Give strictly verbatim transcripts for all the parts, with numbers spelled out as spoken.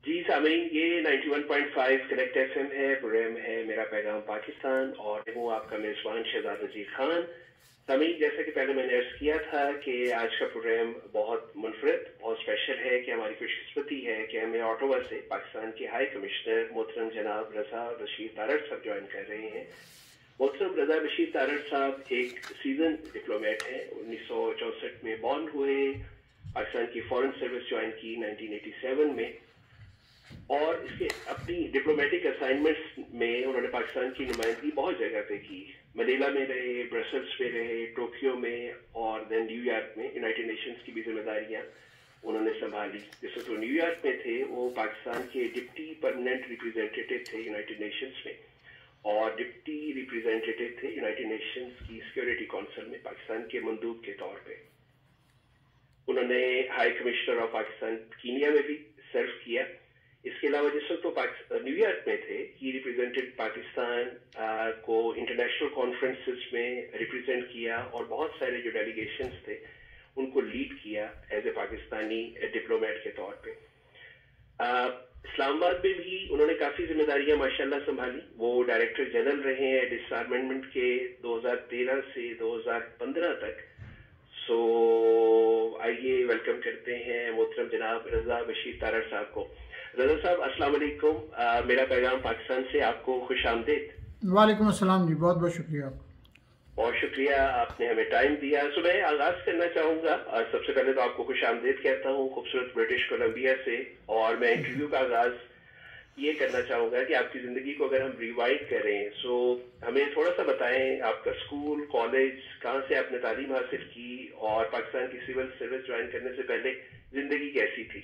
जी सामीन, ये ninety one point five connect FM है, प्रोग्राम है मेरा पैगाम पाकिस्तान और मैं हूँ आपका मेजबान शहजाद नजीर खान। सामीन, जैसा कि पहले मैंने अर्ज किया था कि आज का प्रोग्राम बहुत मुनफरद, बहुत स्पेशल है कि हमारी खुशकिस्मती है कि हमें ऑटोवा से पाकिस्तान के हाई कमिश्नर मोहतरम जनाब रजा बशीर तारड़ साहब ज्वाइन कर रहे हैं। मोहतरम रजा बशीर तारड़ साहब एक सीजन डिप्लोमेट हैं। उन्नीस सौ चौंसठ में बॉर्न हुए, पाकिस्तान की फॉरेन सर्विस ज्वाइन की नाइनटीन एटी सेवन में, और इसके अपनी डिप्लोमेटिक असाइनमेंट्स में उन्होंने पाकिस्तान की नुमाइंदगी बहुत जगह पे की। मनीला में रहे, ब्रसल्स में रहे, टोक्यो में और देन न्यूयॉर्क में यूनाइटेड नेशंस की भी जिम्मेदारियां उन्होंने संभाली। जिस वक्त वो न्यूयॉर्क में थे वो पाकिस्तान के डिप्टी परमानेंट रिप्रेजेंटेटिव थे यूनाइटेड नेशंस में, और डिप्टी रिप्रेजेंटेटिव थे यूनाइटेड नेशंस की सिक्योरिटी काउंसिल में पाकिस्तान के मंदूब के तौर पे। उन्होंने high commissioner of Pakistan Kenya में भी सर्व किया। इसके अलावा जिस वक्त वो न्यूयॉर्क में थे, ही रिप्रेजेंटेड पाकिस्तान को इंटरनेशनल कॉन्फ्रेंसेस में रिप्रेजेंट किया और बहुत सारे जो डेलीगेशंस थे उनको लीड किया एज ए पाकिस्तानी डिप्लोमेट के तौर पे। इस्लामाबाद में भी उन्होंने काफ़ी जिम्मेदारियां माशाल्लाह संभाली। वो डायरेक्टर जनरल रहे हैं डिसआर्मामेंट के दो हज़ार तेरह से दो हज़ार पंद्रह तक। सो आइए वेलकम करते हैं मोहतरम जनाब रजा बशीर तारड़ साहब को। रजा साहब, अस्सलाम वालेकुम। मेरा पैगाम पाकिस्तान से आपको खुश आमदीद। वालेकुम अस्सलाम जी, बहुत बहुत शुक्रिया आपका। बहुत शुक्रिया, आपने हमें टाइम दिया। सो मैं आगाज करना चाहूँगा, सबसे पहले तो आपको खुश आमदीद कहता हूँ खूबसूरत ब्रिटिश कोलंबिया से, और मैं इंटरव्यू का आगाज ये करना चाहूँगा कि आपकी ज़िंदगी को अगर हम रिवाइंड करें, सो हमें थोड़ा सा बताएं आपका स्कूल, कॉलेज, कहाँ से आपने तालीम हासिल की और पाकिस्तान की सिविल सर्विस ज्वाइन करने से पहले ज़िंदगी कैसी थी?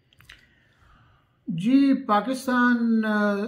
जी, पाकिस्तान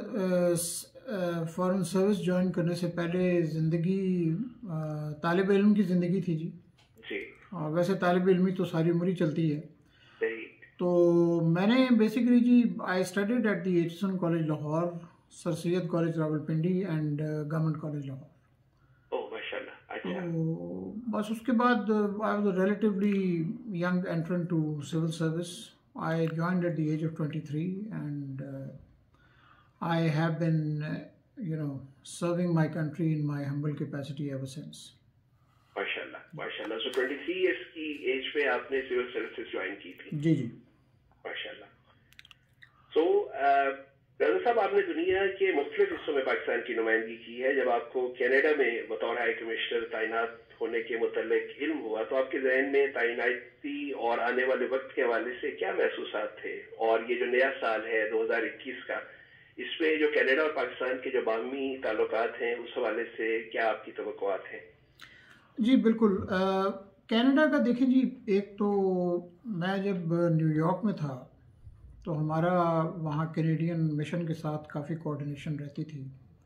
फॉरेन सर्विस ज्वाइन करने से पहले ज़िंदगी तालिब इल्म की ज़िंदगी थी जी। जी। और वैसे तालिब इल्मी तो सारी उम्र ही चलती है। सही। तो मैंने बेसिकली जी I studied at the HSN college Lahore, sir Syed college Rawalpindi and government college Lahore. Oh माशाल्लाह। अच्छा। तो बस उसके बाद I was relatively young entrant to civil service. I joined at the age of twenty-three, and uh, I have been, uh, you know, serving my country in my humble capacity ever since. माशाल्लाह, माशाल्लाह। So तेईस years की as पे आपने civil services join की थी? जी जी, माशाल्लाह। So रजा साहब, आपने दुनिया के मुख्तलिफ हिस्सों में पाकिस्तान की नुमाइंदगी की है। जब आपको कनाडा में बतौर हाई कमिश्नर तैनात होने के मुतल्लिक इल्म हुआ तो आपके जहन में तैनाती और आने वाले वक्त के हवाले से क्या महसूसात थे? और ये जो नया साल है दो हज़ार इक्कीस का, इसमें जो कनाडा और पाकिस्तान के जो बाहमी ताल्लुकात हैं उस हवाले से क्या आपकी तवक्कुआत हैं? जी बिल्कुल। कनाडा का देखें जी, एक तो मैं जब न्यूयॉर्क में था तो हमारा वहाँ कैनेडियन मिशन के साथ काफ़ी कोऑर्डिनेशन रहती थी,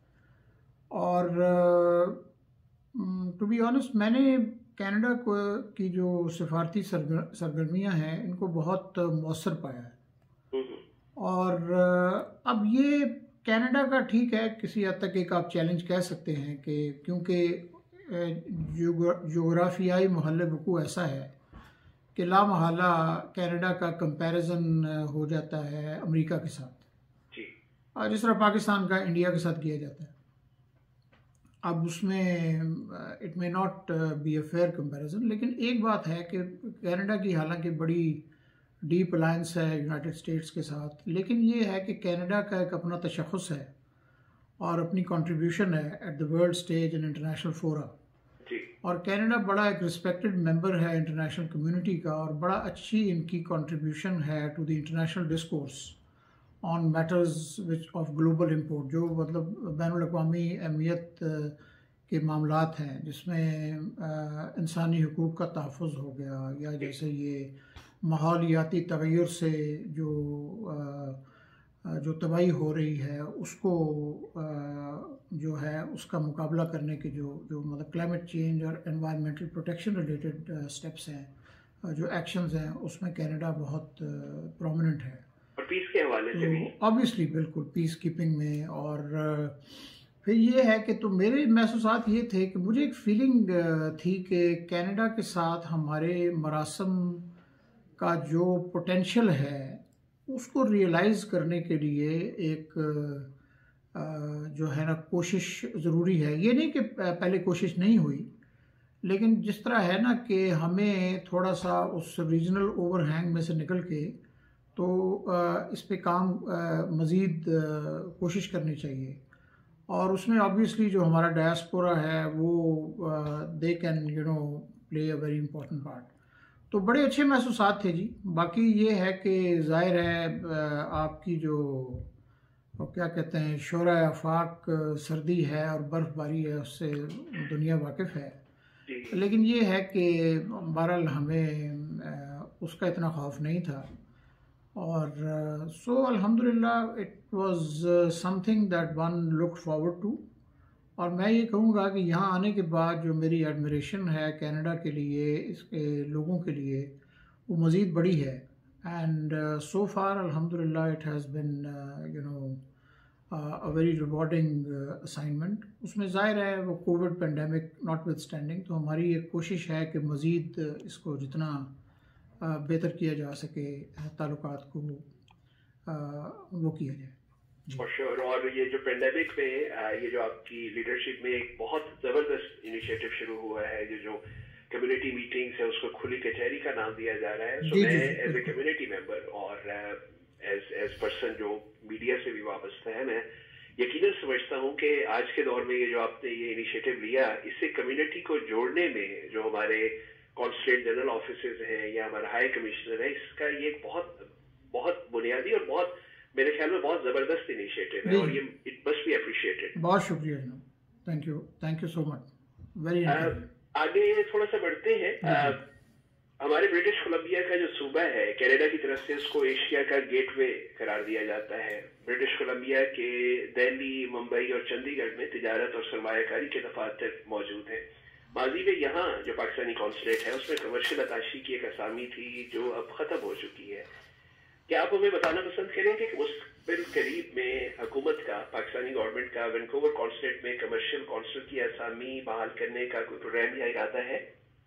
और टू बी ऑनेस्ट मैंने कनाडा को की जो सिफारती सरगर्मियाँ हैं इनको बहुत मौसर पाया है। और अब ये कनाडा का ठीक है, किसी हद तक एक आप चैलेंज कह सकते हैं कि क्योंकि जोग्राफियाई महल वकू ऐसा है कि ला महला कनाडा का कंपैरिजन हो जाता है अमेरिका के साथ, और जिस तरह पाकिस्तान का इंडिया के साथ किया जाता है। अब उसमें it may not be a fair comparison, लेकिन एक बात है कि कनाडा की हालांकि बड़ी डीप अलायंस है यूनाइटेड स्टेट्स के साथ, लेकिन ये है कि कनाडा का एक अपना तशख़्ख़ुस है और अपनी कंट्रीब्यूशन है at the world stage and international forum. और कनाडा बड़ा एक रिस्पेक्टेड मेंबर है इंटरनेशनल कम्युनिटी का, और बड़ा अच्छी इनकी कंट्रीब्यूशन है to the international discourse on matters which of global import, जो मतलब बैनुल-अक़वामी अहमियत के मामलात हैं, जिसमें इंसानी हुकूक़ का तहफ़्फ़ुज़ हो गया, या जैसे ये माहौलियाती तग़य्युर से जो जो तबाही हो रही है उसको जो है उसका मुकाबला करने के जो जो मतलब क्लाइमेट चेंज और एनवायरमेंटल प्रोटेक्शन रिलेटेड स्टेप्स हैं, जो एक्शंस हैं, उसमें कनाडा बहुत प्रोमिनेंट है। और पीस के हवाले से भी ऑब्वियसली बिल्कुल पीस कीपिंग में। और फिर ये है कि तो मेरे महसूसात ये थे कि मुझे एक फीलिंग थी कि कनाडा के साथ हमारे मरासम का जो पोटेंशियल है उसको रियलाइज़ करने के लिए एक जो है ना कोशिश ज़रूरी है। ये नहीं कि पहले कोशिश नहीं हुई, लेकिन जिस तरह है ना कि हमें थोड़ा सा उस रीजनल ओवरहैंग में से निकल के तो इस पे काम मज़ीद कोशिश करनी चाहिए। और उसमें ऑब्वियसली जो हमारा डायस्पोरा है वो they can you know play a very important part. तो बड़े अच्छे महसूसात थे जी। बाकी ये है कि ज़ाहिर है आपकी जो क्या कहते हैं शोरा आफाक सर्दी है और बर्फ़बारी है, उससे दुनिया वाकिफ़ है, लेकिन ये है कि बहरहाल हमें उसका इतना खौफ नहीं था। और सो अल्हम्दुलिल्लाह it was something that one look forward to. और मैं ये कहूँगा कि यहाँ आने के बाद जो मेरी एडमिरेशन है कनाडा के लिए, इसके लोगों के लिए, वो मज़ीद बड़ी है। एंड सो फार अल्हम्दुलिल्लाह it has been you know a very rewarding assignment. उसमें ज़ाहिर है वो covid pandemic notwithstanding, तो हमारी एक कोशिश है कि मज़ीद इसको जितना uh, बेहतर किया जा सके, ताल्लुकात को uh, वो किया जाए। For sure। और ये जो पेंडेमिक में ये जो आपकी लीडरशिप में एक बहुत ज़बरदस्त इनिशिएटिव शुरू हुआ है, ये जो कम्युनिटी मीटिंग्स है उसको खुली कचहरी का नाम दिया जा रहा है। सो मैं एज ए कम्युनिटी मेंबर और एज एज पर्सन जो मीडिया से भी वाबस्ता है, मैं यकीनन समझता हूँ कि आज के दौर में ये जो आपने ये इनिशिएटिव लिया, इससे कम्युनिटी को जोड़ने में जो हमारे कॉन्सुलेट जनरल ऑफिसेज हैं या हमारा हाई कमिश्नर है, इसका ये बहुत बहुत बुनियादी और बहुत मेरे ख्याल में बहुत जबरदस्त इनिशिएटिव है और ये इट मस्ट बी अप्रिशिएटेड। बहुत शुक्रिया जनाब, thank you thank you so much, very. आगे थोड़ा सा बढ़ते हैं। uh, हमारे ब्रिटिश कोलंबिया का जो सूबा है कनाडा की तरफ से उसको एशिया का गेटवे करार दिया जाता है। ब्रिटिश कोलंबिया के दिल्ली, मुंबई और चंडीगढ़ में तिजारत और सरमायाकारी के दफातर मौजूद हैं। माजी में यहाँ जो पाकिस्तानी कॉन्सुलेट है उसमें कमर्शियल अताशी की एक असामी थी जो अब ख़त्म हो चुकी है। क्या आप हमें बताना पसंद करेंगे कि उस बिल करीब में हुकूमत का, पाकिस्तानी गवर्नमेंट का वैनकूवर कॉन्सुलेट में कमर्शियल कॉन्सुल की असामी बहाल करने का कोई प्रोग्राम या इरादा है?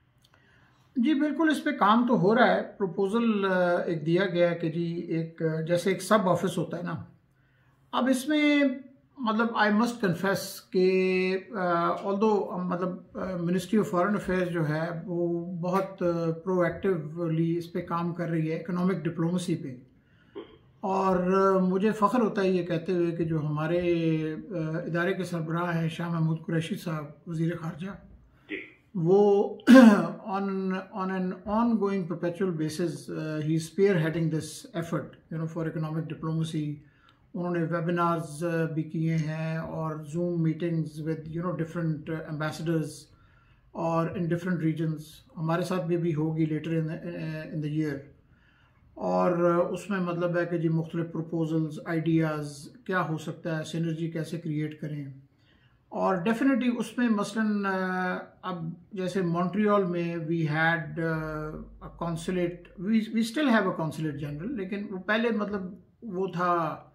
जी बिल्कुल, इस पे काम तो हो रहा है। प्रपोजल एक दिया गया है कि जी एक जैसे एक सब ऑफिस होता है ना, अब इसमें मतलब आई मस्ट कन्फेस कि ऑल्दो मतलब मिनिस्ट्री ऑफ फॉरेन अफेयर्स जो है वो बहुत प्रोएक्टिवली इस पे काम कर रही है इकोनॉमिक डिप्लोमेसी पे। और मुझे फ़ख्र होता है ये कहते हुए कि जो हमारे इदारे के सरबराह हैं शाह महमूद कुरैशी साहब, वज़ीर ख़ारजा, वो on on an ongoing perpetual basis uh, he is spearheading this effort you know for economic diplomacy। उन्होंने वेबिनार्स uh, भी किए हैं और zoom meetings with you know different ambassadors और इन डिफरेंट रीजन्स। हमारे साथ भी भी होगी later in in the year. और uh, उसमें मतलब है कि जी मुख्तलिफ प्रपोजल्स, आइडियाज़ क्या हो सकता है, सिनर्जी कैसे क्रिएट करें। और डेफिनेटली उसमें मसलन अब जैसे मॉन्ट्रियल में we had a consulate, we we still have a consulate general, लेकिन वो पहले मतलब वो था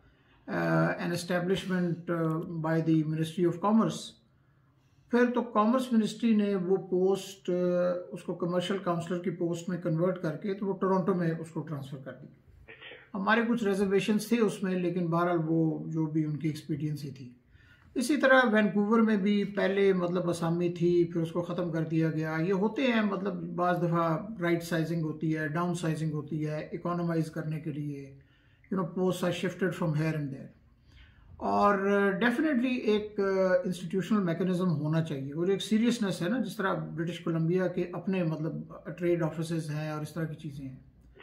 an establishment by the ministry of commerce. फिर तो कॉमर्स मिनिस्ट्री ने वो पोस्ट uh, उसको कमर्शियल काउंसलर की पोस्ट में कन्वर्ट करके तो वो टोरंटो में उसको ट्रांसफ़र कर दी। हमारे कुछ रिजर्वेशंस थे उसमें, लेकिन बहरहाल वो जो भी उनकी एक्सपीडियंसी थी। इसी तरह वैनकूवर में भी पहले मतलब असामी थी, फिर उसको ख़त्म कर दिया गया। ये होते हैं मतलब बाज़ दफ़ा राइट साइजिंग होती है, डाउन साइजिंग होती है, इकोनोमाइज़ करने के लिए you know post are shifted from here and there. और डेफिनेटली एक इंस्टीट्यूशनल मैकेनिज्म होना चाहिए। और एक सीरियसनेस है ना, जिस तरह ब्रिटिश कोलंबिया के अपने मतलब ट्रेड ऑफिसेज हैं और इस तरह की चीज़ें हैं।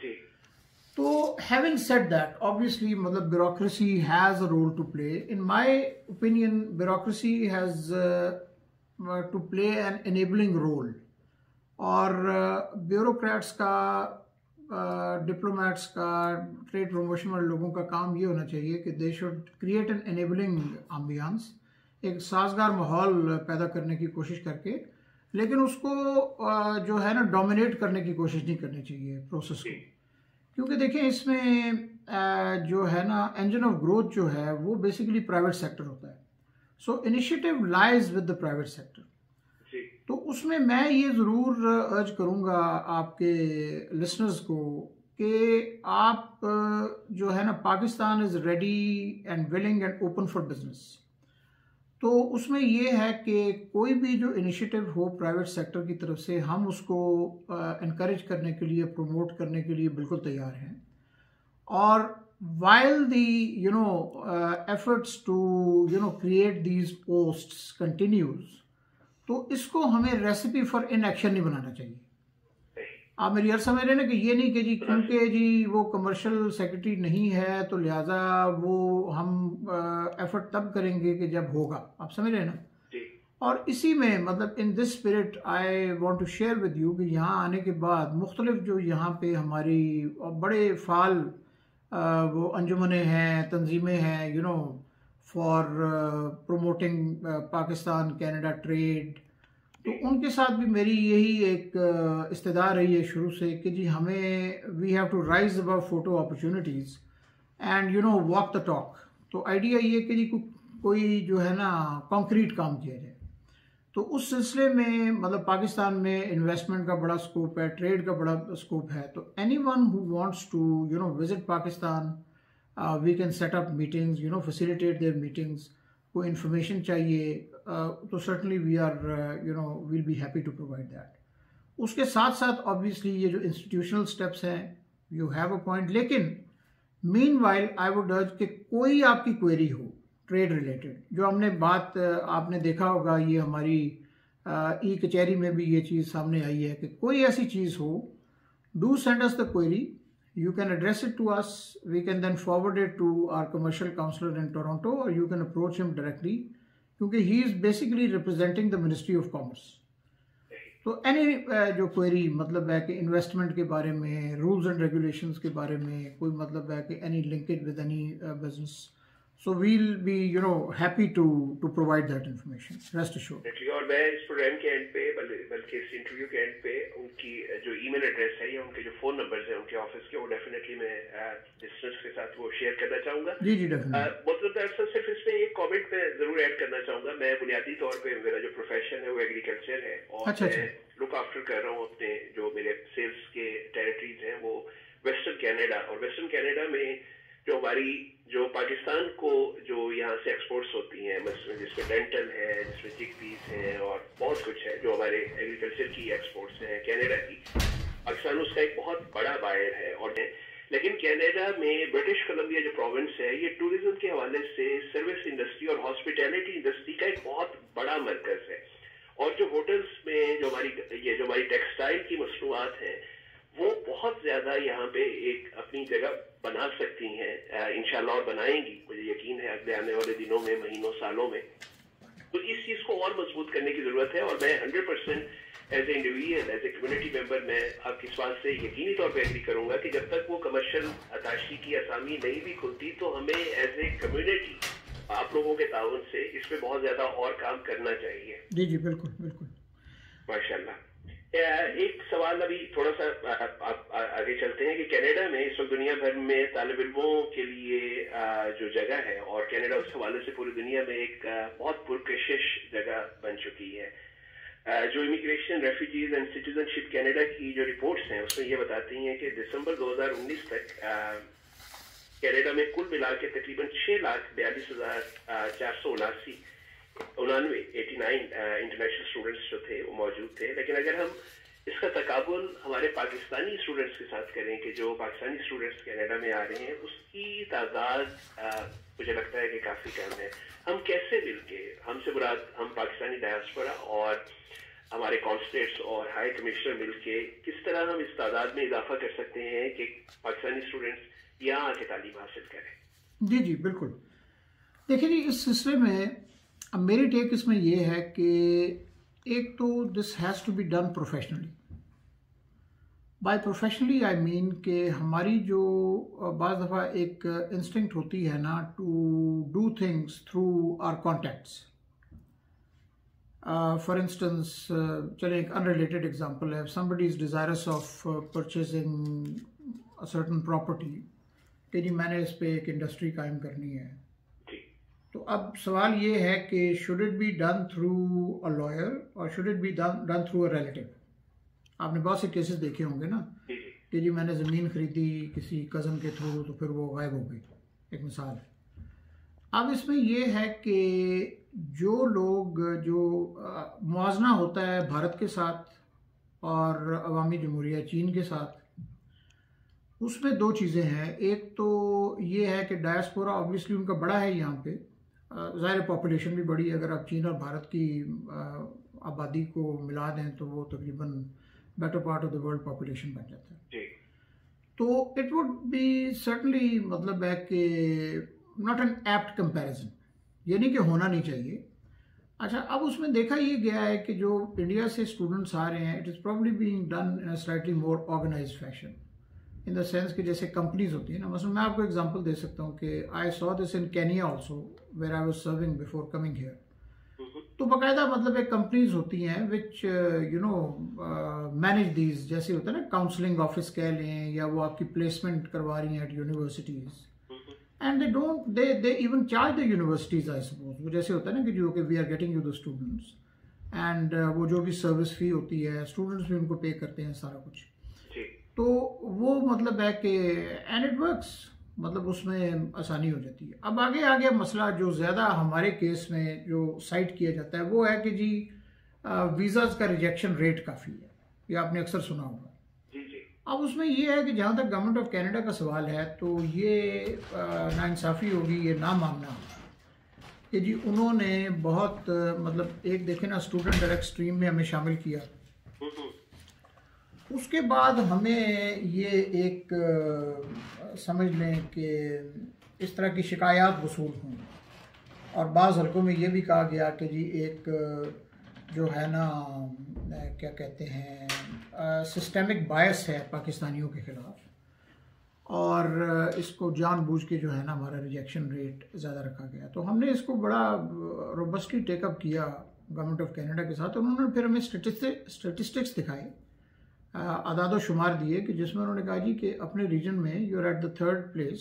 तो having said that, obviously मतलब bureaucracy has a role to play. In my opinion, bureaucracy has uh, to play an enabling role. और bureaucrats का, diplomats का, trade promotion वाले लोगों का काम ये होना चाहिए कि they should create an enabling ambience, एक साजगार माहौल पैदा करने की कोशिश करके, लेकिन उसको जो है ना डोमिनेट करने की कोशिश नहीं करनी चाहिए प्रोसेस को। क्योंकि देखें इसमें जो है ना इंजन ऑफ ग्रोथ जो है वो बेसिकली प्राइवेट सेक्टर होता है। So initiative lies with the private sector. तो उसमें मैं ये ज़रूर अर्ज करूँगा आपके लिसनर्स को कि आप जो है ना, Pakistan is ready and willing and open for business. तो उसमें ये है कि कोई भी जो इनिशिएटिव हो प्राइवेट सेक्टर की तरफ से, हम उसको इनकरेज uh, करने के लिए, प्रमोट करने के लिए बिल्कुल तैयार हैं। और while the you know uh, efforts to you know create these posts continues, तो इसको हमें रेसिपी फॉर इनएक्शन नहीं बनाना चाहिए। आप मेरी यार समझ रहे हैं ना, कि ये नहीं कि जी क्योंकि जी वो कमर्शियल सेक्रेटरी नहीं है तो लिहाजा वो हम एफर्ट uh, तब करेंगे कि जब होगा। आप समझ रहे हैं ना। और इसी में मतलब in this spirit I want to share with you कि यहाँ आने के बाद मुख्तलिफ जो यहाँ पे हमारी बड़े फाल Uh, वो अंजुमने हैं, तंजीमें हैं, you know for promoting Pakistan Canada trade, तो उनके साथ भी मेरी यही एक uh, इस्तेदा रही है शुरू से कि जी हमें we have to rise above photo opportunities and you know walk the talk. तो आइडिया ये कि जी को, कोई जो है ना कॉन्क्रीट काम किया जाए। तो उस सिलसिले में मतलब पाकिस्तान में इन्वेस्टमेंट का बड़ा स्कोप है, ट्रेड का बड़ा स्कोप है। तो anyone who wants to you know visit Pakistan, we can set up meetings, you know facilitate their meetings. कोई इन्फॉर्मेशन चाहिए uh, तो certainly we are you know will be happy to provide that. उसके साथ साथ obviously ये जो institutional steps हैं, you have a point, लेकिन meanwhile I would urge कि कोई आपकी क्वेरी हो ट्रेड रिलेटेड, जो हमने बात आपने देखा होगा, ये हमारी ई कचहरी में भी ये चीज़ सामने आई है कि कोई ऐसी चीज़ हो, do send us the query, you can address it to us, we can then forward it to our commercial counsellor in Toronto, और you can approach him directly, क्योंकि he is basically representing the ministry of commerce. तो any जो query मतलब है कि investment के बारे में, रूल्स एंड रेगुलेशंस के बारे में, कोई मतलब है कि any linkage with any business, so we'll be you know happy to to provide that information, rest assured। और मैं इस प्रोग्राम के एंड पे बल्कि इस इंटरव्यू के एंड पे उनकी जो ईमेल एड्रेस है या उनके जो फोन नंबर्स हैं उनके ऑफिस के, वो डेफिनेटली मैं लिसनर्स के साथ वो शेयर करना चाहूंगा। जी जी डेफिनेटली। मतलब दरअसल सिर्फ इसमें एक कमेंट मैं जरूर ऐड करना चाहूंगा। मैं बुनियादी तौर पे मेरा जो प्रोफेशन है वो एग्रीकल्चर है, और अच्छा, मैं लुक आफ्टर कर रहा हूँ अपने जो मेरे सेल्स के टेरिटरीज हैं वो वेस्टर्न कनाडा, और वेस्टर्न कनाडा में जो हमारी जो पाकिस्तान को जो यहाँ से एक्सपोर्ट्स होती हैं, जिसमें डेंटल है, जिसमें चिकपीस हैं और बहुत कुछ है जो हमारे एग्रीकल्चर की एक्सपोर्ट्स हैं कनाडा की, पाकिस्तान उसका एक बहुत बड़ा बायर है। और लेकिन कनाडा में ब्रिटिश कोलंबिया जो प्रोविंस है, ये टूरिज्म के हवाले से सर्विस इंडस्ट्री और हॉस्पिटैलिटी इंडस्ट्री का एक बहुत बड़ा मरकज है। और जो होटल्स में जो हमारी ये जो हमारी टेक्सटाइल की मसनूआत हैं, वो बहुत ज्यादा यहाँ पे एक अपनी जगह बना सकती हैं इंशाल्लाह, और बनाएंगी, मुझे यकीन है अगले आने वाले दिनों में, महीनों, सालों में। तो इस चीज को और मजबूत करने की जरूरत है। और मैं hundred percent as a individual, as a community member, मैं आपकी इस बात से यकीनी तौर पर एग्री करूंगा कि जब तक वो कमर्शियल अताशी की असामी नहीं भी खुलती, तो हमें एज ए कम्युनिटी आप लोगों के ताउन से इस पे बहुत ज्यादा और काम करना चाहिए। जी जी बिल्कुल बिल्कुल, माशाल्लाह। एक सवाल अभी थोड़ा सा आप आगे चलते हैं कि कनाडा में इस वक्त दुनिया भर में तालिब इल्मों के लिए जो जगह है, और कनाडा उस हवाले से पूरी दुनिया में एक बहुत पुरकशिश जगह बन चुकी है। जो immigration, refugees and citizenship Canada की जो रिपोर्ट्स हैं उसमें ये बताती हैं कि दिसंबर दो हज़ार उन्नीस तक कनाडा में कुल मिला के तकरीबन छह लाख बयालीस हजार चार सौ उनासी उनानवे एटी नाइन इंटरनेशनल स्टूडेंट्स जो थे वो मौजूद थे। लेकिन अगर हम इसका तकाबुल हमारे पाकिस्तानी स्टूडेंट्स के साथ करें कि जो पाकिस्तानी स्टूडेंट्स कनाडा में आ रहे हैं, उसकी तादाद मुझे लगता है कि काफ़ी कम है। हम कैसे मिलके, हमसे मुराद हम पाकिस्तानी डायस्पोरा और हमारे कॉन्सुलेट्स और हाई कमिश्नर मिलके किस तरह हम इस तादाद में इजाफा कर सकते हैं कि पाकिस्तानी स्टूडेंट्स यहाँ आके तालीम हासिल करें? जी जी बिल्कुल। देखिए जी, इस सिलसिले में अब मेरी टेक इसमें यह है कि एक तो this has to be done professionally. By professionally I mean कि हमारी जो बाज़ दफ़ा एक इंस्टिंक्ट होती है ना to do things through our contacts. For instance, चले एक अनरिलेटेड एग्जांपल है, somebody is desirous of purchasing a certain property, कि जी मैंने इस पे एक इंडस्ट्री कायम करनी है। तो अब सवाल ये है कि should it be done through a lawyer और should it be done done through a relative. आपने बहुत से केसेस देखे होंगे ना कि जी मैंने ज़मीन ख़रीदी किसी कज़न के थ्रू तो फिर वो गायब हो गई, एक मिसाल है। अब इसमें ये है कि जो लोग जो मुआवजा होता है भारत के साथ और अवामी जमहूरिया चीन के साथ, उसमें दो चीज़ें हैं। एक तो ये है कि डायस्पोरा ऑब्वियसली उनका बड़ा है यहाँ पे, ज़ाहिर पॉपुलेशन भी बड़ी है। अगर आप चीन और भारत की आबादी को मिला दें तो वो तकरीबन better part of the world population बन जाता है। तो इट वुड बी सर्टनली मतलब है कि नॉट एन एप्ट कंपैरिजन, ये नहीं कि होना नहीं चाहिए। अच्छा, अब उसमें देखा ये गया है कि जो इंडिया से स्टूडेंट्स आ रहे हैं, it is probably being done in a slightly more organized fashion, in the sense कि जैसे कंपनीज होती है ना, मतलब मैं आपको एग्जांपल दे सकता हूँ कि I saw this in Kenya also where I was serving before coming here. तो बाकायदा मतलब एक कंपनीज होती हैं which you know manage these, जैसे होता है ना काउंसलिंग ऑफिस कह लें, या वो आपकी प्लेसमेंट करवा रही हैं at universities, and they don't they they even charge the universities I suppose. वो जैसे होता है ना कि जो कि we are getting you the students, and वो जो भी सर्विस फी होती है स्टूडेंट्स भी उनको पे करते हैं सारा कुछ। तो वो मतलब है कि एंड इट वर्क्स, मतलब उसमें आसानी हो जाती है। अब आगे आगे मसला जो ज़्यादा हमारे केस में जो साइट किया जाता है वो है कि जी वीज़ाज़ का रिजेक्शन रेट काफ़ी है, ये आपने अक्सर सुना होगा। जी जी। अब उसमें ये है कि जहाँ तक गवर्नमेंट ऑफ कनाडा का सवाल है तो ये नाइंसाफ़ी होगी ये ना मानना कि जी उन्होंने बहुत मतलब एक देखे ना स्टूडेंट डायरेक्ट स्ट्रीम में हमें शामिल किया, उसके बाद हमें ये एक समझ लें कि इस तरह की शिकायत वसूल हुई, और बाज़ हल्कों में ये भी कहा गया कि जी एक जो है ना क्या कहते हैं सिस्टेमिक बायस है पाकिस्तानियों के ख़िलाफ़, और इसको जानबूझ के जो है ना हमारा रिजेक्शन रेट ज़्यादा रखा गया। तो हमने इसको बड़ा रोबस्टली टेकअप किया गवर्नमेंट ऑफ कनाडा के साथ। उन्होंने फिर हमें स्टेटिस्टिक्स दिखाए, आदाद शुमार दिए, कि जिसमें उन्होंने कहा जी कि अपने रीजन में you are at the third place,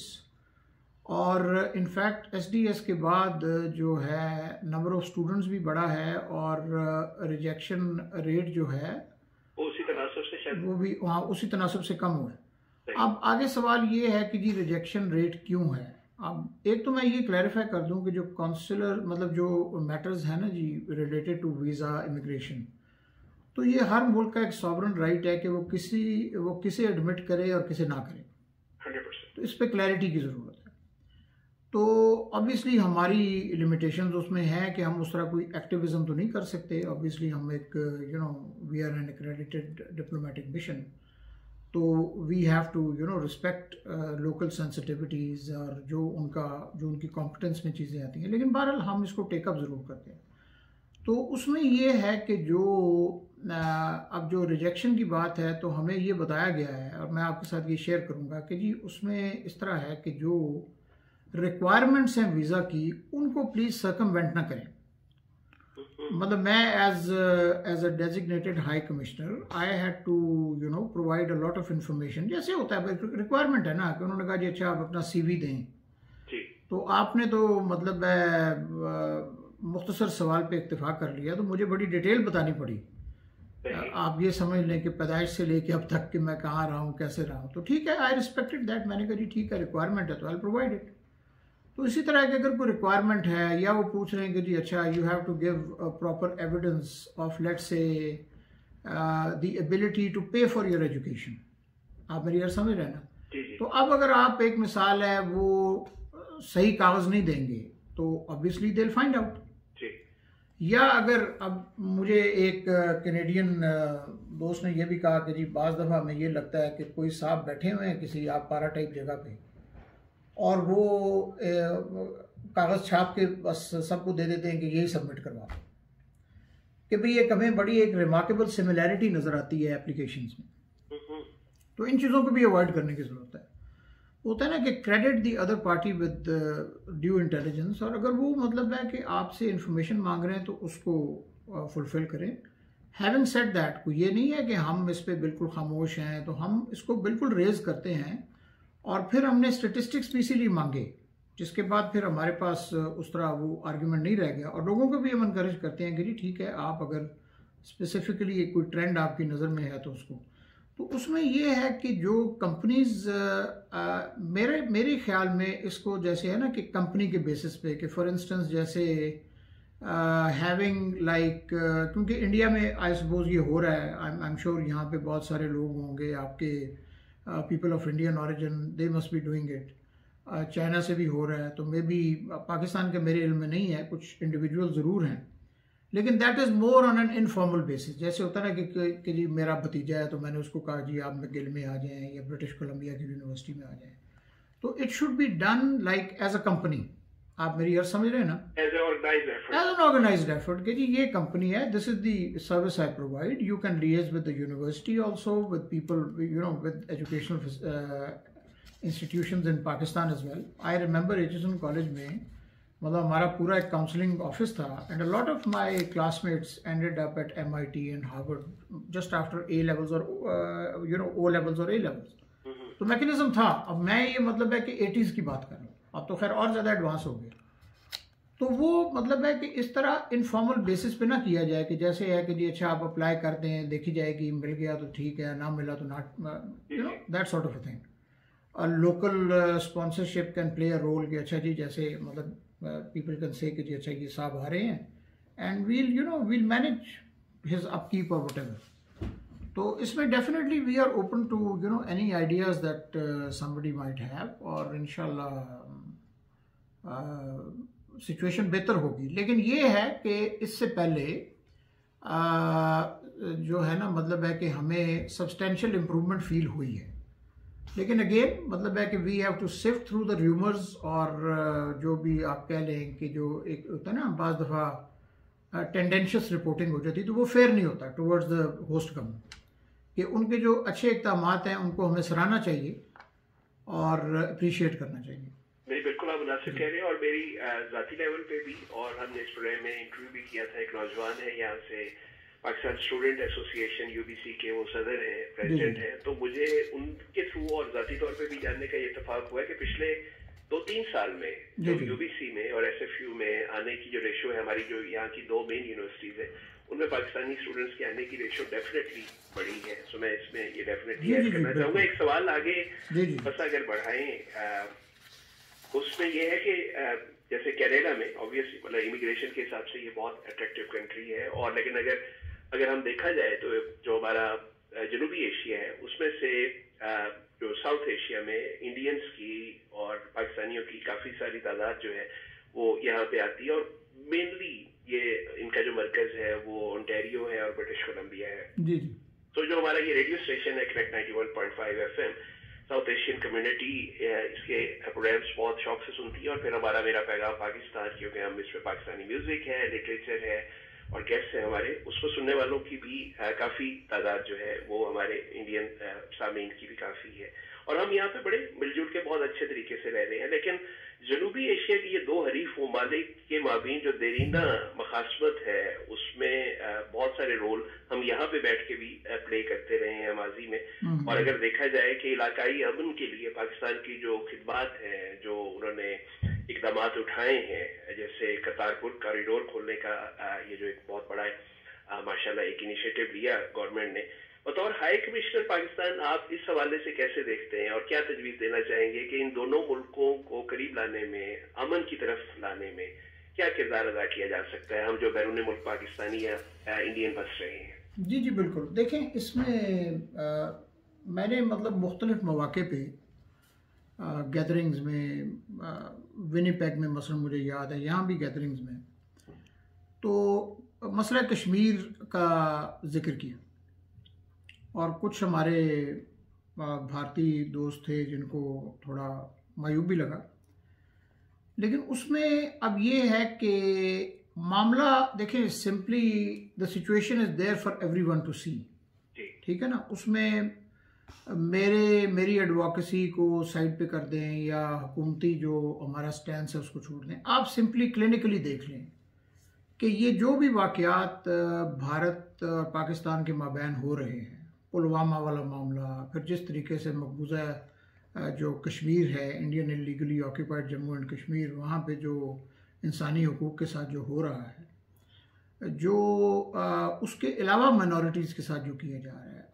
और इनफैक्ट एसडीएस के बाद जो है नंबर ऑफ स्टूडेंट्स भी बड़ा है, और रिजेक्शन रेट जो है उसी तनासब से शायद वो भी वहाँ उसी तनासब से कम हुआ है। अब आगे सवाल ये है कि जी रिजेक्शन रेट क्यों है। अब एक तो मैं ये क्लैरिफाई कर दूं कि जो काउंसिलर मतलब जो मैटर्स है ना जी रिलेटेड टू वीज़ा इमिग्रेशन, तो ये हर मुल्क का एक सॉवरन राइट है कि वो किसी वो किसे एडमिट करे और किसे ना करे, हंड्रेड परसेंट। तो इस पे क्लैरिटी की ज़रूरत है। तो ऑब्वियसली हमारी लिमिटेशंस उसमें है कि हम उस तरह कोई एक्टिविज़म तो नहीं कर सकते। ऑब्वियसली हम एक you know we are an accredited diplomatic mission, तो we have to you know respect local sensitivities और जो उनका जो उनकी कॉम्पिटेंस में चीज़ें आती हैं, लेकिन बहरहाल हम इसको टेकअप ज़रूर करते हैं। तो उसमें ये है कि जो अब जो रिजेक्शन की बात है तो हमें ये बताया गया है, और मैं आपके साथ ये शेयर करूँगा कि जी उसमें इस तरह है कि जो रिक्वायरमेंट्स हैं वीज़ा की उनको प्लीज़ सर्कमवेंट ना करें। मतलब मैं as as a designated high commissioner I had to you know provide a lot of information. जैसे होता है रिक्वायरमेंट है ना कि उन्होंने कहा जी अच्छा आप अपना सीवी दें, तो आपने तो मतलब मुख्तसर सवाल पे इत्तेफाक कर लिया, तो मुझे बड़ी डिटेल बतानी पड़ी। आप ये समझ लें कि पैदाइश से लेके अब तक कि मैं कहाँ रहा हूँ कैसे रहा हूँ। तो ठीक है, आई रिस्पेक्टेड दैट। मैंने कहा जी ठीक है रिक्वायरमेंट है तो आई प्रोवाइड इट। तो इसी तरह के अगर कोई रिक्वायरमेंट है या वो पूछ रहे हैं कि जी अच्छा you have to give proper evidence of let's say the ability to pay for your education, आप मेरी यार समझ रहे हैं ना। तो अब अगर आप एक मिसाल है वो सही कागज नहीं देंगे तो obviously they will find out. या अगर अब मुझे एक कैनेडियन दोस्त ने यह भी कहा कि जी बाज़ दफ़ा हमें ये लगता है कि कोई साहब बैठे हुए हैं किसी आप पारा टाइप जगह पे और वो कागज़ छाप के बस सबको दे देते हैं कि यही सबमिट करवा दो, कि भाई एक हमें बड़ी एक रिमार्केबल सिमिलैरिटी नज़र आती है एप्लीकेशंस में। तो इन चीज़ों को भी अवॉइड करने की ज़रूरत है। होता है ना कि credit the other party with due intelligence, और अगर वो मतलब है कि आपसे इंफॉर्मेशन मांग रहे हैं तो उसको फुलफिल करें। हैविंग सेड दैट, को ये नहीं है कि हम इस पर बिल्कुल खामोश हैं, तो हम इसको बिल्कुल रेज करते हैं और फिर हमने स्टेटिस्टिक्स भी इसीलिए मांगे, जिसके बाद फिर हमारे पास उस तरह वो आर्ग्यूमेंट नहीं रह गया। और लोगों को भी हम इनकरेज करते हैं कि जी ठीक है आप अगर स्पेसिफिकली कोई ट्रेंड आपकी नज़र में है तो उसको। तो उसमें ये है कि जो कंपनीज मेरे मेरे ख्याल में इसको जैसे है ना कि कंपनी के बेसिस पे कि फॉर इंस्टेंस जैसे हैविंग लाइक क्योंकि इंडिया में आई सपोज ये हो रहा है, आई एम श्योर यहाँ पे बहुत सारे लोग होंगे आपके people of Indian origin, they must be doing it. China से भी हो रहा है, तो मे बी पाकिस्तान के मेरे इल्म में नहीं है, कुछ इंडिविजुअल ज़रूर हैं, लेकिन that is more on an informal basis. जैसे होता है ना कि, कि जी मेरा भतीजा है तो मैंने उसको कहा जी आप मैगिल में आ जाएं या ब्रिटिश कोलंबिया की यूनिवर्सिटी में आ जाएं, तो it should be done like as a company. आप मेरी अर्थ समझ रहे हैं ना, एज एन ऑर्गेनाइज्ड एफर्ट कि जी ये कंपनी है, this is the service I provide, you can liaise with the university also, with people you know with educational institutions in Pakistan as well. I remember HSN college में मतलब हमारा पूरा एक counselling office था, and a lot of my classmates ended up at MIT and Harvard just after A levels और you know O levels और A levels. तो mechanism था। अब मैं ये मतलब है कि एटीज़ की बात कर रहा हूँ, अब तो खैर और ज़्यादा एडवांस हो गया। तो वो मतलब है कि इस तरह इनफॉर्मल बेसिस पे ना किया जाए कि जैसे है कि जी अच्छा आप अप्लाई करते हैं, देखी जाएगी, मिल गया तो ठीक है, ना मिला तो not, you know that sort of a thing. Local sponsorship can play a role कि अच्छा जी जैसे मतलब पीपल कैन से कि जी अच्छा ये साहब आ रहे हैं and we'll you know we'll manage his upkeep और व्हाटएवर। तो इसमें definitely we are open to you know any ideas that somebody might have, और इंशाल्लाह सिचुएशन बेहतर होगी। लेकिन ये है कि इससे पहले uh, जो है ना मतलब है कि हमें सब्सटेंशियल इम्प्रूवमेंट फील हुई है, लेकिन अगेन मतलब है कि we have to sift through the rumours, और जो भी आप कह लें कि जो एक होता है ना बाज़ दफ़ा टेंडेंशियस रिपोर्टिंग हो जाती है, तो वो फेयर नहीं होता टुवर्ड्स द होस्ट गवर्नमेंट, कि उनके जो अच्छे इक़दामात हैं उनको हमें सराहना चाहिए और अप्रिशिएट करना चाहिए। नहीं बिल्कुल आप मुनासिब कह रहे हैं, और मेरी ज़ाती लेवल पे भी, और हमने इस प्रोग्राम में इंटरव्यू भी किया था, एक नौजवान है यहाँ से पाकिस्तान स्टूडेंट एसोसिएशन यूबीसी के, वो सदर हैं, प्रेसिडेंट हैं, तो मुझे उनके थ्रू और ज़ाती तौर पे भी जानने का ये इत्तेफाक हुआ है कि पिछले दो तीन साल में जो यूबीसी में और एसएफयू में आने की जो रेशो है, हमारी जो यहाँ की दो मेन यूनिवर्सिटीज़ है, उनमें पाकिस्तानी स्टूडेंट्स के आने की रेशो डेफिनेटली बढ़ी है। सो मैं इसमें ये डेफिनेटली ऐड करना चाहूँगा। एक सवाल आगे बस अगर बढ़ाएं, उसमें यह है कि जैसे कनाडा में ऑब्वियसली मतलब इमिग्रेशन के हिसाब से ये बहुत अट्रैक्टिव कंट्री है, और लेकिन अगर अगर हम देखा जाए तो जो हमारा जनूबी एशिया है उसमें से जो साउथ एशिया में इंडियंस की और पाकिस्तानियों की काफ़ी सारी तादाद जो है वो यहाँ पे आती है, और मेनली ये इनका जो मरकज़ है वो ओंटारियो है और ब्रिटिश कोलंबिया है। जी जी। तो जो हमारा ये रेडियो स्टेशन है connect ninety one point five FM, South Asian community इसके प्रोग्राम्स बहुत शौक से सुनती है, और फिर हमारा मेरा पैगाम पाकिस्तान, क्योंकि हम इसमें पाकिस्तानी म्यूजिक है, लिटरेचर है और गेस्ट हैं हमारे, उसको सुनने वालों की भी काफ़ी तादाद जो है वो हमारे इंडियन सामीन की भी काफ़ी है, और हम यहाँ पे बड़े मिलजुल के बहुत अच्छे तरीके से रह रहे हैं। लेकिन जनूबी एशिया की ये दो हरीफ ममालिक के माबीन जो देरीना मखासमत है, उसमें बहुत सारे रोल हम यहाँ पे बैठ के भी प्ले करते रहे हैं माजी में, और अगर देखा जाए कि इलाकाई अमन के लिए पाकिस्तान की जो खिदमात हैं, जो उन्होंने इकदाम उठाए हैं, जैसे करतारपुर कॉरिडोर खोलने का ये जो एक बहुत बड़ा माशाल्लाह एक इनिशिएटिव लिया गवर्नमेंट ने, बतौर हाई कमिश्नर पाकिस्तान आप इस हवाले से कैसे देखते हैं और क्या तजवीज़ देना चाहेंगे कि इन दोनों मुल्कों को करीब लाने में, अमन की तरफ लाने में क्या किरदार अदा किया जा सकता है, हम जो बैरून मुल्क पाकिस्तानी या इंडियन बस रहे हैं? जी जी बिल्कुल। देखें इसमें आ, मैंने मतलब मुख्तलिफ मौक़े पे गैदरिंग्स में, विनिपेग में मसलन मुझे याद है, यहाँ भी गैदरिंग्स में तो मसला कश्मीर का जिक्र किया, और कुछ हमारे भारतीय दोस्त थे जिनको थोड़ा मायूब भी लगा, लेकिन उसमें अब ये है कि मामला देखें, simply the situation is there for everyone to see, ठीक है ना। उसमें मेरे मेरी एडवोकेसी को साइड पे कर दें या हुकूमती जो हमारा स्टैंड है उसको छोड़ दें, आप सिंपली क्लिनिकली देख लें कि ये जो भी वाक़यात भारत और पाकिस्तान के माबैन हो रहे हैं, पुलवामा वाला मामला, फिर जिस तरीके से मकबूजा जो कश्मीर है, Indian illegally occupied Jammu and Kashmir, वहाँ पे जो इंसानी हुकूक के साथ जो हो रहा है, जो आ, उसके अलावा माइनॉरिटीज़ के साथ जो किया जा रहा है,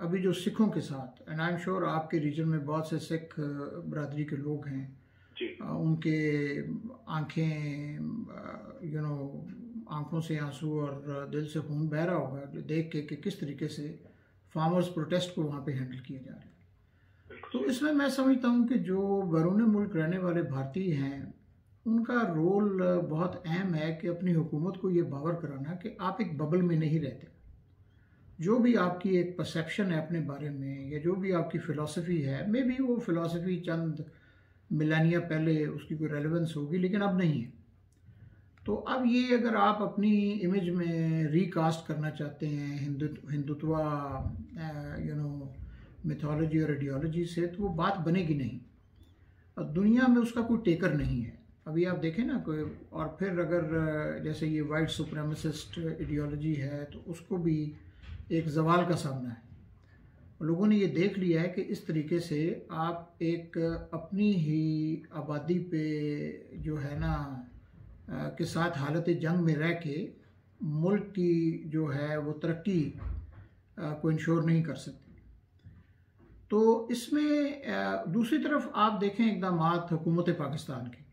अभी जो सिखों के साथ, एंड आई एम श्योर आपके रीजन में बहुत से सिख बरादरी के लोग हैं, उनके आंखें यू नो आंखों से आंसू और दिल से खून बह रहा होगा देख के कि किस तरीके से फार्मर्स प्रोटेस्ट को वहाँ पे हैंडल किए जा रहे हैं। तो इसमें मैं समझता हूँ कि जो बैरून मुल्क रहने वाले भारतीय हैं उनका रोल बहुत अहम है कि अपनी हुकूमत को ये बावर कराना कि आप एक बबल में नहीं रहते। जो भी आपकी एक परसेप्शन है अपने बारे में या जो भी आपकी फ़िलासफ़ी है, मे बी वो फ़िलासफ़ी चंद मिलानिया पहले उसकी कोई रेलेवेंस होगी लेकिन अब नहीं है। तो अब ये अगर आप अपनी इमेज में रिकास्ट करना चाहते हैं Hindu Hindutva you know mythology और आइडियोलॉजी से, तो वो बात बनेगी नहीं और दुनिया में उसका कोई टेकर नहीं है। अभी आप देखें ना कोई, और फिर अगर जैसे ये वाइट सुप्रेमिसिस्ट आइडियोलॉजी है तो उसको भी एक जवाल का सामना है। लोगों ने ये देख लिया है कि इस तरीके से आप एक अपनी ही आबादी पे जो है ना के साथ हालत जंग में रह के मुल्क की जो है वो तरक्की को इंश्योर नहीं कर सकते। तो इसमें दूसरी तरफ आप देखें इक़दामात हुकूमत पाकिस्तान के,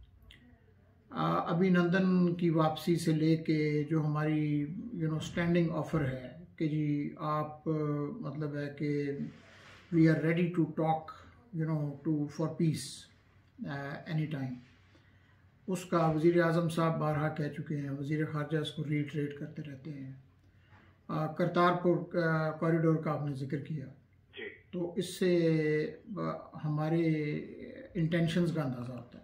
अभिनंदन की वापसी से लेके जो हमारी यू नो स्टैंडिंग ऑफर है कि जी आप मतलब है कि we are ready to talk you know to for peace any time, उसका वज़ीर आज़म साहब बारहा कह चुके हैं, वज़ीर ख़ारजा इसको रीट्रेट करते रहते हैं। करतारपुर कॉरिडोर का आपने जिक्र किया, तो इससे हमारे इंटेंशंस का अंदाज़ा होता है।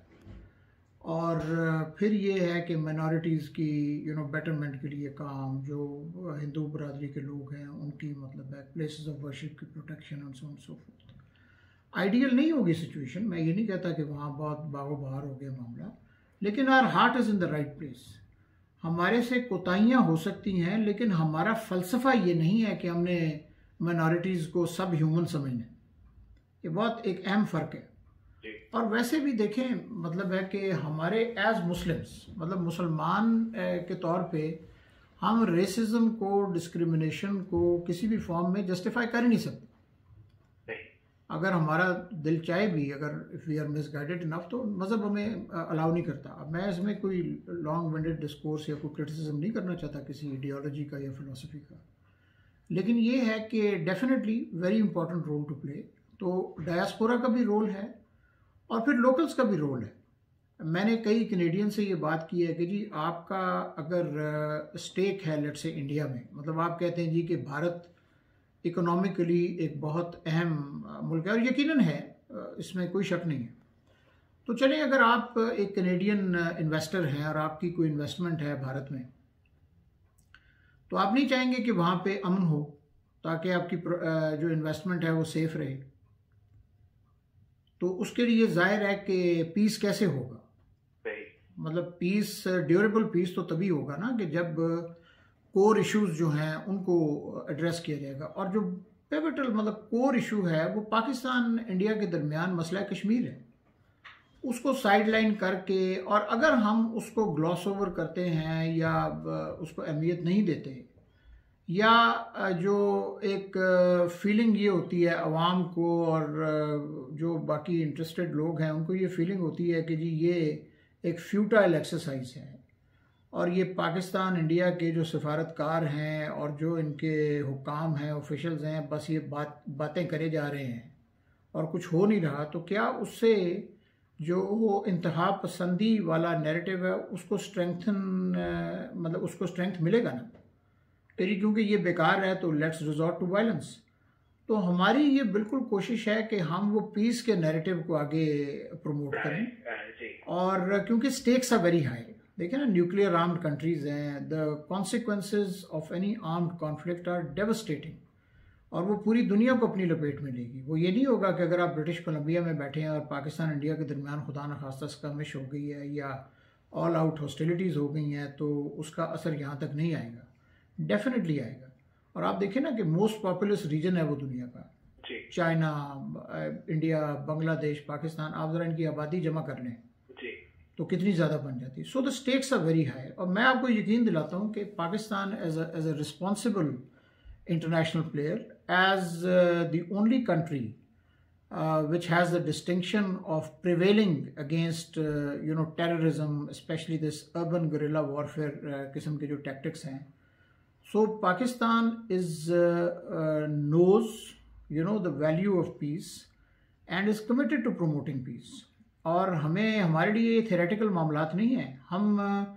और फिर ये है कि माइनॉरिटीज़ की यू नो बेटरमेंट के लिए काम, जो हिंदू बरादरी के लोग हैं उनकी मतलब है प्लेसेस ऑफ वर्शिप की प्रोटेक्शन और so on so forth. Ideal नहीं होगी सिचुएशन, मैं ये नहीं कहता कि वहाँ बहुत बागो बहार हो गया मामला, लेकिन our heart is in the right place. हमारे से कोताहियाँ हो सकती हैं लेकिन हमारा फ़लसफ़ा ये नहीं है कि हमने माइनॉरिटीज़ को सब ह्यूमन समझना। ये बहुत एक अहम फ़र्क है। और वैसे भी देखें मतलब है कि हमारे एज मुस्लिम्स मतलब मुसलमान के तौर पे हम रेसिज्म को, डिस्क्रिमिनेशन को किसी भी फॉर्म में जस्टिफाई कर ही नहीं सकते। अगर हमारा दिल चाहे भी, अगर if we are misguided enough, तो मज़हब हमें अलाउ नहीं करता। अब मैं इसमें कोई लॉन्ग विंडेड डिस्कोर्स या कोई क्रिटिसिज्म नहीं करना चाहता किसी आइडियोलॉजी का या फिलोसफी का, लेकिन ये है कि definitely very important role to play. तो डायस्पोरा का भी रोल है और फिर लोकल्स का भी रोल है। मैंने कई कैनेडियन से ये बात की है कि जी आपका अगर स्टेक है लेट्स से इंडिया में, मतलब आप कहते हैं जी कि भारत इकोनॉमिकली एक बहुत अहम मुल्क है और यकीनन है, इसमें कोई शक नहीं है। तो चलें, अगर आप एक कैनेडियन इन्वेस्टर हैं और आपकी कोई इन्वेस्टमेंट है भारत में, तो आप नहीं चाहेंगे कि वहाँ पे अमन हो ताकि आपकी जो इन्वेस्टमेंट है वो सेफ रहे। तो उसके लिए जाहिर है कि पीस कैसे होगा, मतलब पीस, ड्यूरेबल पीस तो तभी होगा ना कि जब कोर इश्यूज जो हैं उनको एड्रेस किया जाएगा। और जो पिवटल मतलब कोर इशू है वो पाकिस्तान इंडिया के दरमियान मसला कश्मीर है, उसको साइडलाइन करके, और अगर हम उसको ग्लॉस ओवर करते हैं या उसको अहमियत नहीं देते, या जो एक फीलिंग ये होती है अवाम को और जो बाकी इंटरेस्टेड लोग हैं उनको ये फीलिंग होती है कि जी ये एक फ्यूटाइल एक्सरसाइज है और ये पाकिस्तान इंडिया के जो सफारतकार हैं और जो इनके हुक्काम हैं, ऑफिशियल्स हैं, बस ये बात बातें करे जा रहे हैं और कुछ हो नहीं रहा, तो क्या उससे जो वो इंतहा पसंदी वाला नैरेटिव है उसको स्ट्रेंथन मतलब उसको स्ट्रेंथ मिलेगा ना तेरी, क्योंकि ये बेकार है तो लेट्स रिजॉर्ट टू वायलेंस। तो हमारी ये बिल्कुल कोशिश है कि हम वो पीस के नैरेटिव को आगे प्रमोट करें, और क्योंकि स्टेक्स आर वेरी हाई। देखिए ना, न्यूक्लियर आर्म्ड कंट्रीज हैं, the consequences of any armed conflict are devastating, और वो पूरी दुनिया को अपनी लपेट में लेगी। वो ये नहीं होगा कि अगर आप ब्रिटिश कोलंबिया में बैठे हैं और पाकिस्तान इंडिया के दरमियान खुदा न खास्ता स्कर्मिश हो गई है या ऑल आउट हॉस्टिलिटीज़ हो गई हैं तो उसका असर यहाँ तक नहीं आएगा, डेफिनेटली आएगा। और आप देखें ना कि मोस्ट पॉपुलस रीजन है वो दुनिया का, चाइना, इंडिया, बांग्लादेश, पाकिस्तान, आप ज़रा इनकी आबादी जमा कर लें तो कितनी ज़्यादा बन जाती है। So the stakes are very high. और मैं आपको यकीन दिलाता हूँ कि Pakistan as as a responsible international player as uh, the only country uh, which has the distinction of prevailing against uh, you know terrorism, especially this urban guerrilla warfare uh, किस्म के जो tactics हैं. So Pakistan is uh, uh, knows you know the value of peace and is committed to promoting peace. और हमें हमारे लिए ये theoretical मामलात नहीं हैं. हम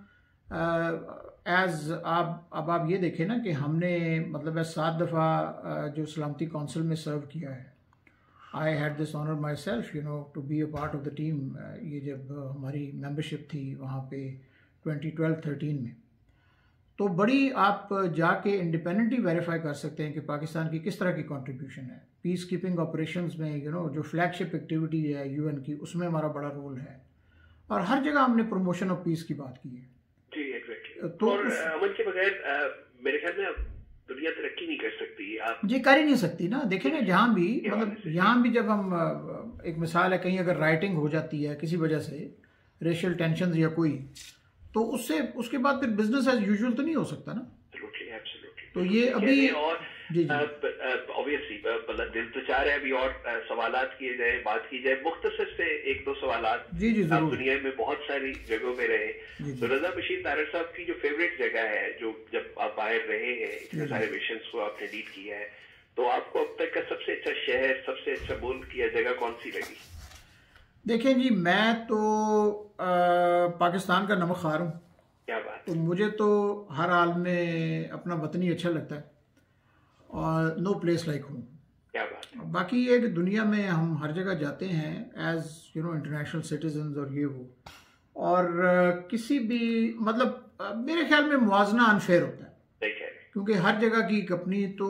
एज uh, आप अब आप ये देखें ना कि हमने मतलब सात दफ़ा uh, जो सलामती काउंसिल में सर्व किया है. I had this honour myself you know to be a part of the team. ये जब uh, हमारी मेंबरशिप थी वहाँ पे ट्वेंटी ट्वेल्व थर्टीन में, तो बड़ी आप जाके इंडिपेंडेंटली वेरीफाई कर सकते हैं कि पाकिस्तान की किस तरह की कंट्रीब्यूशन है पीस कीपिंग ऑपरेशंस में. यू नो जो फ्लैगशिप एक्टिविटी है यूएन की, उसमें हमारा बड़ा रोल है. और हर जगह हमने प्रमोशन ऑफ पीस की बात की है. जी एग्जैक्टली. तो और अमन के बगैर मेरे ख्याल में दुनिया तरक्की नहीं कर सकती. आप जी कर ही नहीं सकती ना. देखें ना जहाँ भी मतलब यहाँ भी जब हम एक मिसाल है कहीं अगर राइटिंग हो जाती है किसी वजह से रेशियल टेंशन या कोई, तो उससे उसके बाद फिर बिजनेस एज यूजुअल तो नहीं हो सकता ना. तो ये अभी और ऑब्वियसली मतलब दिल तो चाह रहे हैं अभी और सवालात किए जाए, बात की जाए मुख्तसर से एक दो सवालात. जी जी आप दुनिया में बहुत सारी जगहों में रहे, तो रजा बशीर तारड़ साहब की जो फेवरेट जगह है, जो जब आप बाहर रहे हैं इतने सारे मिशंस को आपने लीड किया है, तो आपको अब तक का सबसे अच्छा शहर, सबसे अच्छा मुल्क या जगह कौन सी लगी? देखें जी, मैं तो आ, पाकिस्तान का नमक खार हूँ. क्या बात. तो मुझे तो हर हाल में अपना वतन ही अच्छा लगता है और नो प्लेस लाइक होम. क्या बात. बाकी ये कि दुनिया में हम हर जगह जाते हैं as you know international citizens और ये वो, और uh, किसी भी मतलब uh, मेरे ख्याल में मुआवजना अनफेयर होता है, क्योंकि हर जगह की एक अपनी तो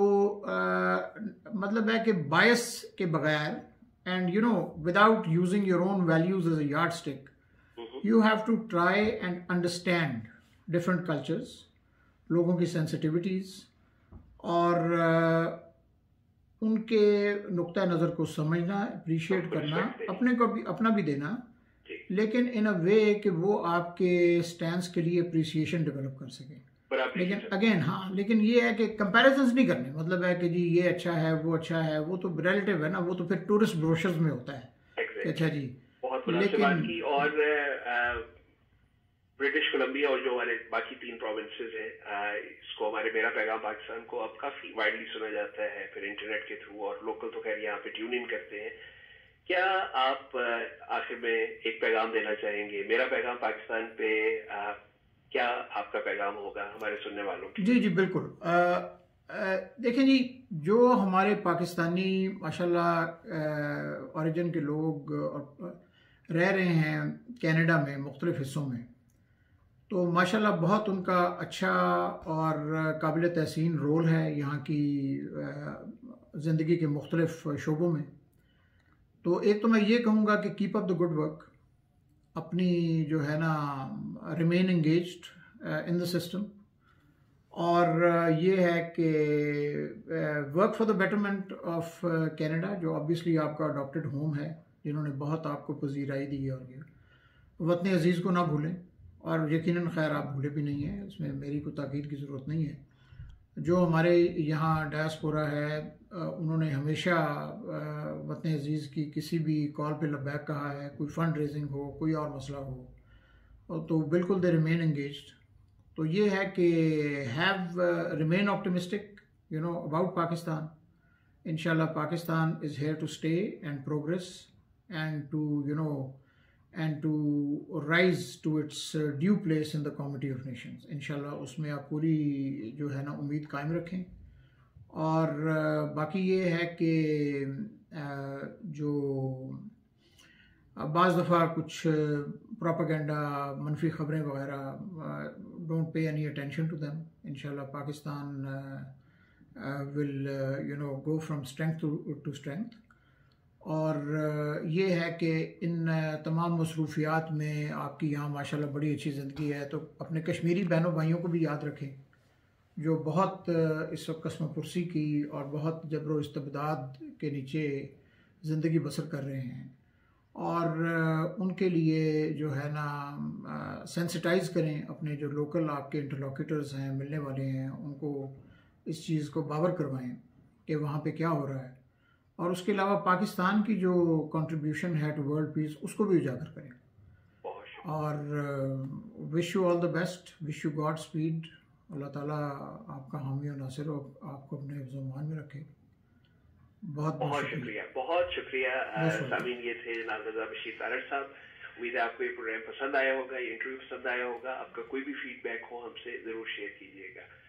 uh, मतलब है कि बायस के बगैर and you know without using your own values as a yardstick, you have to try and understand different cultures, लोगों की sensitivities और uh, उनके नुक्ता नज़र को समझना, appreciate करना, अपने को भी अपना भी देना, लेकिन in a way कि वो आपके stance के लिए appreciation develop कर सके. लेकिन अगेन हाँ, लेकिन ये है कि comparisons नहीं करने. मतलब है कि जी ये अच्छा है वो अच्छा है, वो तो relative है ना, वो तो फिर टूरिस्ट ब्रोशर्स में होता है. exactly. अच्छा जी, लेकिन बात की. और ब्रिटिश कोलंबिया और जो हमारे बाकी तीन प्रोविंसेस हैं, इसको हमारे मेरा पैगाम पाकिस्तान को अब काफी वाइडली सुना जाता है, फिर इंटरनेट के थ्रू, और लोकल तो खैर यहाँ पे ट्यून इन करते हैं. क्या आप आखिर में एक पैगाम देना चाहेंगे मेरा पैगाम पाकिस्तान पे? आ, क्या आपका पैगाम होगा हमारे सुनने वालों के? जी जी बिल्कुल. देखें जी, जो हमारे पाकिस्तानी माशाल्लाह ओरिजिन के लोग और रह रहे हैं कनाडा में मुख्तलिफ हिस्सों में, तो माशाल्लाह बहुत उनका अच्छा और काबिल तहसीन रोल है यहाँ की ज़िंदगी के मुख्तलिफ शोबों में. तो एक तो मैं ये कहूँगा कि keep up the good work, अपनी जो है ना remain engaged in the system, और ये है कि work for the betterment of Canada, जो ऑब्वियसली आपका अडॉप्टेड होम है, जिन्होंने बहुत आपको पजीराई दी है. और ये वतन अजीज़ को ना भूलें, और यकीनन खैर आप भूले भी नहीं हैं, इसमें मेरी कोई ताकीद की ज़रूरत नहीं है. जो हमारे यहाँ डायस्पोरा है, उन्होंने हमेशा वतन अजीज़ की किसी भी कॉल पे लब्बैक कहा है, कोई फ़ंड रेजिंग हो, कोई और मसला हो, तो बिल्कुल दे रिमेन एंगेज्ड. तो ये है कि have remain optimistic you know about Pakistan. इंशाल्लाह Pakistan is here to stay and progress and to you know and to rise to its uh, due place in the comity of nations. इंशाल्लाह उसमें आप पूरी जो है ना उम्मीद कायम रखें. और uh, बाकी ये है कि uh, जो बाज़ दफ़ा कुछ प्रोपेगेंडा, मनफी ख़बरें वगैरह, don't pay any attention to them. इंशाल्लाह Pakistan will you know go from strength to to strength. और ये है कि इन तमाम मसरूफियात में आपकी यहाँ माशाल्लाह बड़ी अच्छी ज़िंदगी है. तो अपने कश्मीरी बहनों भाइयों को भी याद रखें, जो बहुत इस वक्त कसम पुरसी की और बहुत जबर इस्तबदाद के नीचे ज़िंदगी बसर कर रहे हैं, और उनके लिए जो है ना सेंसिटाइज़ करें. अपने जो लोकल आपके इंटरलोक्यूटर्स हैं, मिलने वाले हैं, उनको इस चीज़ को बावर करवाएं कि वहाँ पे क्या हो रहा है, और उसके अलावा पाकिस्तान की जो कंट्रीब्यूशन है टू वर्ल्ड पीस उसको भी उजागर करें। और wish you all the best, wish you godspeed. Allah ताला आपका हामी और नासिर हो, आपको अपने हिफ्ज़-ओ-मान में रखे। बहुत बहुत शुक्रिया, बहुत शुक्रिया सामीन। ये थे जनाब रज़ा बशीर तारड़ साहब। उम्मीद है आपको ये प्रोग्राम पसंद आया होगा, ये इंटरव्यू पसंद आया होगा। आपका कोई भी फीडबैक हो हमसे ज़रूर शेयर कीजिएगा।